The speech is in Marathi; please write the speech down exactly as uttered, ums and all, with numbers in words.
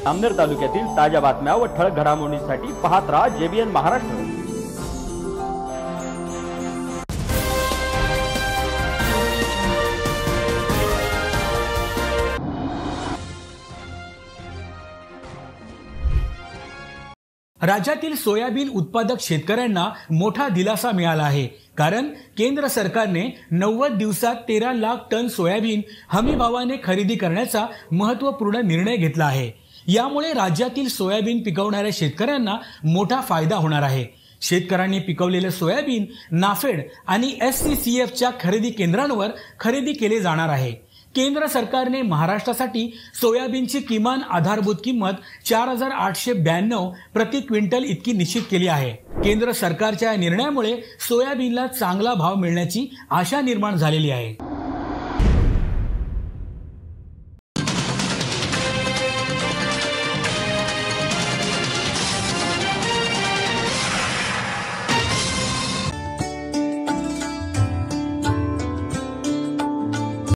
अमनेर तालुक्यातील ताज्या बातम्या व ठळक घडामोडींसाठी पाहत राहा जेबीएन महाराष्ट्र। राज्यातील सोयाबीन उत्पादक शेतकऱ्यांना मोठा दिलासा मिळाला आहे, कारण केंद्र सरकारने नव्वद दिवसात तेरा लाख टन सोयाबीन हमी भावाने खरेदी करण्याचा महत्त्वपूर्ण निर्णय घेतला आहे। यामुळे राज्यातील सोयाबीन पिकवणाऱ्या शेतकऱ्यांना मोठा फायदा होणार आहे। शेतकऱ्यांनी पिकवलेले सोयाबीन नाफेड आणि एस सी सी एफ च्या खरेदी केंद्रांवर खरेदी केले जाणार आहे। केंद्र सरकारने महाराष्ट्रासाठी सोयाबीनची किमान आधारभूत किंमत चार हजार आठशे ब्याण्णव प्रति क्विंटल इतकी निश्चित केली आहे। केंद्र सरकारच्या या निर्णयामुळे सोयाबीनला चांगला भाव मिळण्याची आशा निर्माण झालेली आहे।